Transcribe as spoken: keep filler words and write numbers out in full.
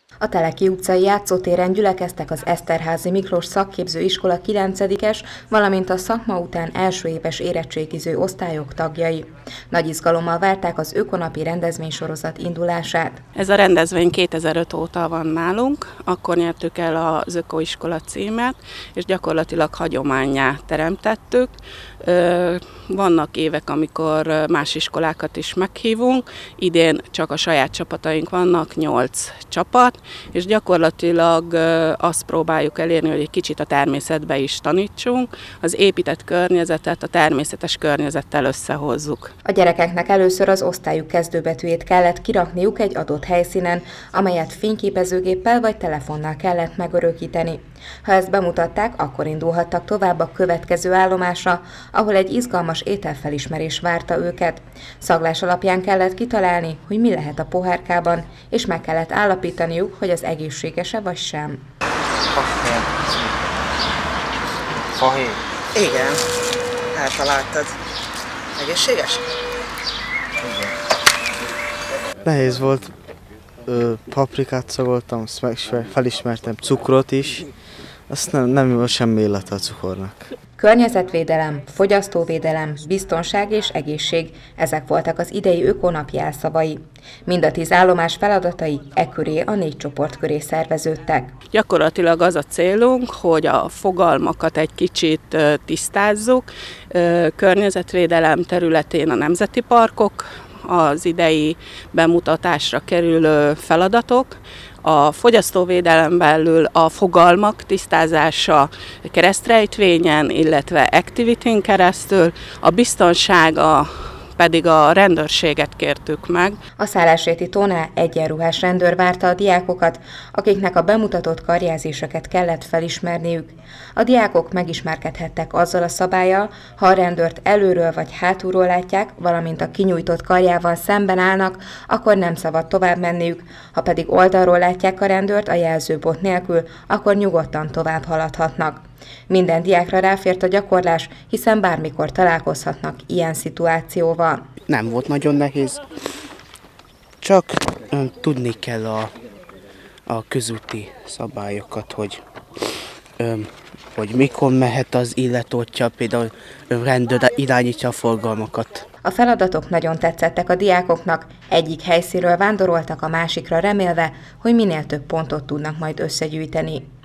A Teleki utcai játszótéren gyülekeztek az Eszterházy Miklós Szakképző Iskola kilencedikes, valamint a szakma után első éves érettségiző osztályok tagjai. Nagy izgalommal várták az ökonapi rendezvénysorozat indulását. Ez a rendezvény kétezer-öt óta van nálunk, akkor nyertük el az ökoiskola címet, és gyakorlatilag hagyománnyá teremtettük. Vannak évek, amikor más iskolákat is meghívunk, idén csak a saját csapataink vannak, nyolc csapat, és gyakorlatilag azt próbáljuk elérni, hogy egy kicsit a természetbe is tanítsunk, az épített környezetet a természetes környezettel összehozzuk. A gyerekeknek először az osztályuk kezdőbetűjét kellett kirakniuk egy adott helyszínen, amelyet fényképezőgéppel vagy telefonnal kellett megörökíteni. Ha ezt bemutatták, akkor indulhattak tovább a következő állomásra, ahol egy izgalmas ételfelismerés várta őket. Szaglás alapján kellett kitalálni, hogy mi lehet a pohárkában, és meg kellett állapítaniuk, hogy az egészséges-e vagy sem. Fahé. Igen, eltaláltad. Egészséges? Igen. Nehéz volt, ö, paprikát szagoltam, felismertem cukrot is, azt nem, nem volt semmi illata a cukornak. Környezetvédelem, fogyasztóvédelem, biztonság és egészség, ezek voltak az idei ökonap jelszavai. Mind a tíz állomás feladatai e köré a négy csoport köré szerveződtek. Gyakorlatilag az a célunk, hogy a fogalmakat egy kicsit tisztázzuk. Környezetvédelem területén a nemzeti parkok, az idei bemutatásra kerülő feladatok, a fogyasztóvédelem belül a fogalmak tisztázása keresztrejtvényen, illetve activityn keresztül, a biztonsága pedig a rendőrséget kértük meg. A Szálásréti tónál egyenruhás rendőr várta a diákokat, akiknek a bemutatott karjelzéseket kellett felismerniük. A diákok megismerkedhettek azzal a szabállyal, ha a rendőrt előről vagy hátulról látják, valamint a kinyújtott karjával szemben állnak, akkor nem szabad tovább menniük, ha pedig oldalról látják a rendőrt a jelzőbot nélkül, akkor nyugodtan tovább haladhatnak. Minden diákra ráfért a gyakorlás, hiszen bármikor találkozhatnak ilyen szituációval. Nem volt nagyon nehéz, csak ön, tudni kell a, a közúti szabályokat, hogy, ön, hogy mikor mehet az illetőtja, például ön, rendőr irányítja a forgalmakat. A feladatok nagyon tetszettek a diákoknak, egyik helyszínről vándoroltak a másikra remélve, hogy minél több pontot tudnak majd összegyűjteni.